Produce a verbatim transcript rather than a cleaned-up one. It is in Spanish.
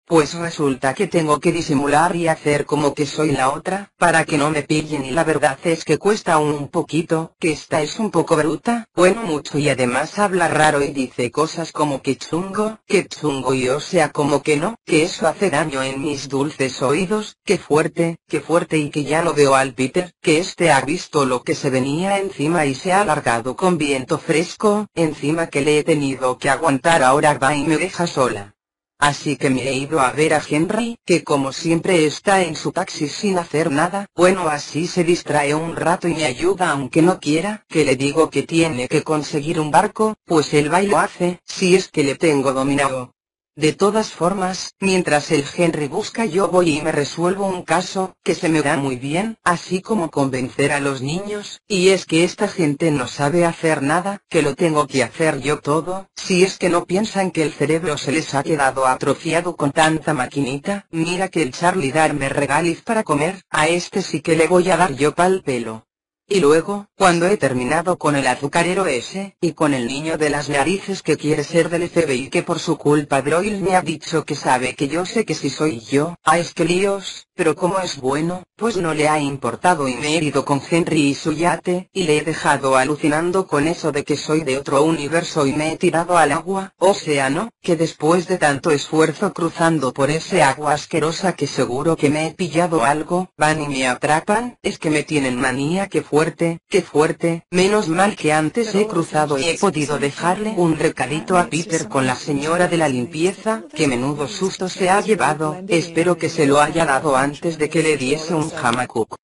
Pues resulta que tengo que disimular y hacer como que soy la otra, para que no me pillen, y la verdad es que cuesta un poquito, que esta es un poco bruta, bueno mucho, y además habla raro y dice cosas como que chungo, que chungo, y o sea como que no, que eso hace daño en mis dulces oídos, que fuerte, que fuerte, y que ya no veo al Peter, que este ha visto lo que se venía encima y se ha largado con viento fresco, encima que le he tenido que aguantar, ahora va y me deja sola. Así que me he ido a ver a Henry, que como siempre está en su taxi sin hacer nada, bueno, así se distrae un rato y me ayuda aunque no quiera, que le digo que tiene que conseguir un barco, pues él va y lo hace, si es que le tengo dominado. De todas formas, mientras el Henry busca, yo voy y me resuelvo un caso, que se me da muy bien, así como convencer a los niños, y es que esta gente no sabe hacer nada, que lo tengo que hacer yo todo, si es que no piensan que el cerebro se les ha quedado atrofiado con tanta maquinita. Mira que el Charlie darme regaliz para comer, a este sí que le voy a dar yo pa'l pelo. Y luego, cuando he terminado con el azucarero ese, y con el niño de las narices que quiere ser del F B I, que por su culpa Doyle me ha dicho que sabe que yo sé que si soy yo, ah, es que líos, pero como es bueno, pues no le ha importado y me he ido con Henry y su yate, y le he dejado alucinando con eso de que soy de otro universo y me he tirado al agua, o sea no, que después de tanto esfuerzo cruzando por ese agua asquerosa que seguro que me he pillado algo, van y me atrapan, es que me tienen manía. Que fuerte, que fuerte, menos mal que antes he cruzado y he podido dejarle un recadito a Peter con la señora de la limpieza, que menudo susto se ha llevado, espero que se lo haya dado antes de que le diese un Hamacook.